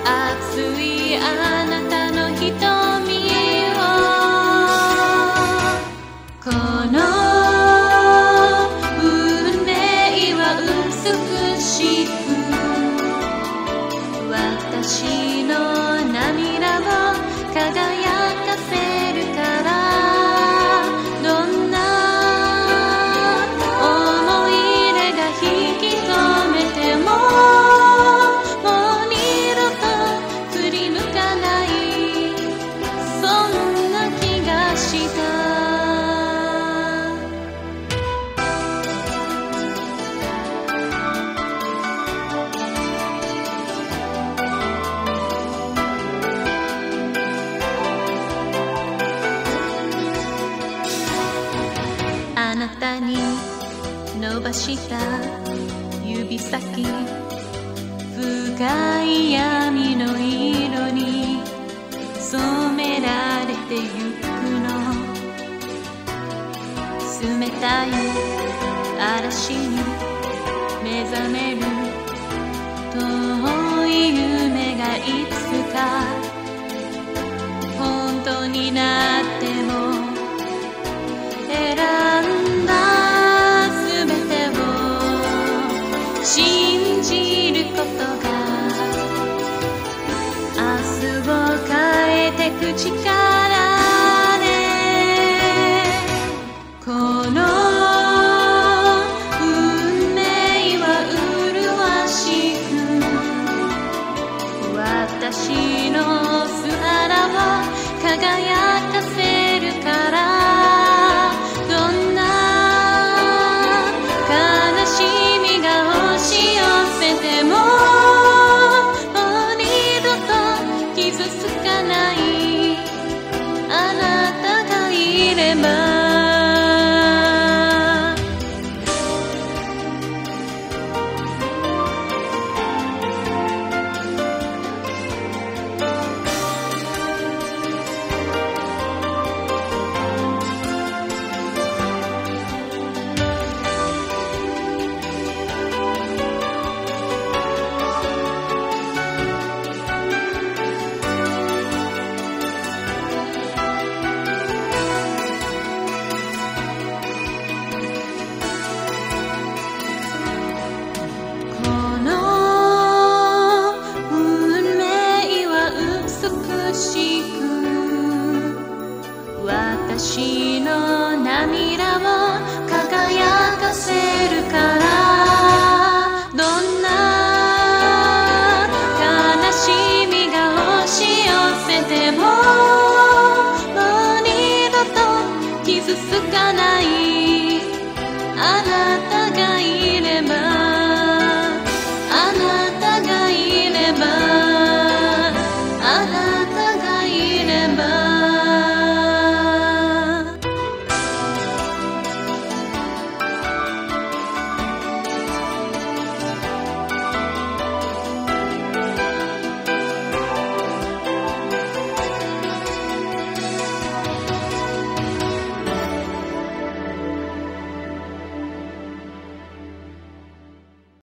熱いあなたの瞳をこの運命は美しく私の涙を輝かせるからどんな思い出が引き止めてももう二度と振り向かないそんな気がしたあなたに伸ばした指先深い闇の色に染められてゆくの冷たい嵐に目覚める遠い夢がいつか本当になっても選んだすべてを信じることが明日を変えてく力ねこの運命は麗しく私の素肌を輝かせるから傷つかないあなたがいれば私の涙を輝かせるからどんな悲しみが押し寄せてももう二度と傷つかない